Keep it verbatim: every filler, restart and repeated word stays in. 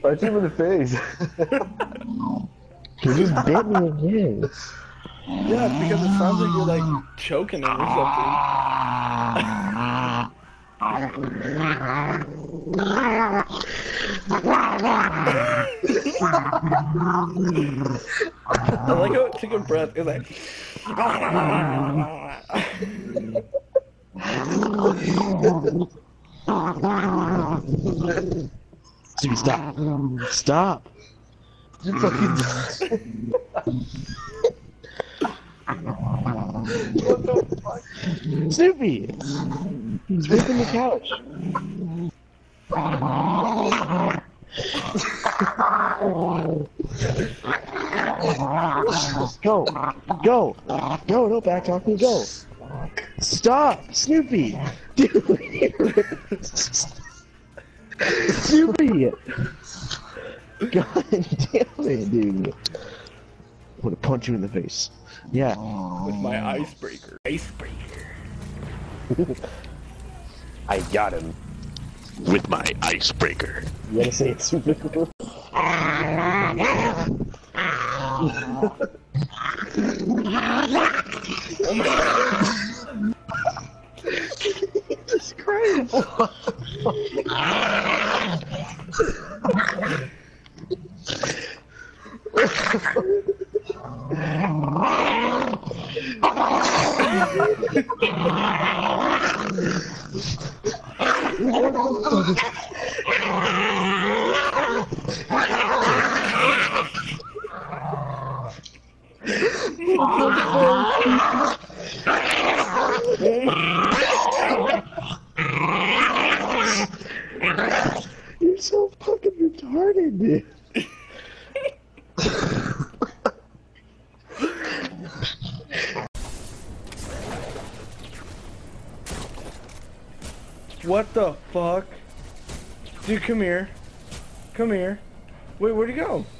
Punch him in the face. He just bit me again. Yeah, it's because it sounds like you're like choking him or something. I like how it took a breath. It was like. Dude, stop. Stop. You fucking. What the fuck? Snoopy! He's ripping the couch. Go! Go! Go! Don't backtalk me, go! Stop! Snoopy! Dude! Snoopy! God damn it, dude. I'm gonna punch you in the face. Yeah. With my icebreaker. Icebreaker. I got him. With my icebreaker. You gotta say it's super cool. Jesus Christ. You're so fucking retarded, dude. What the fuck? Dude, come here. Come here. Wait, where'd he go?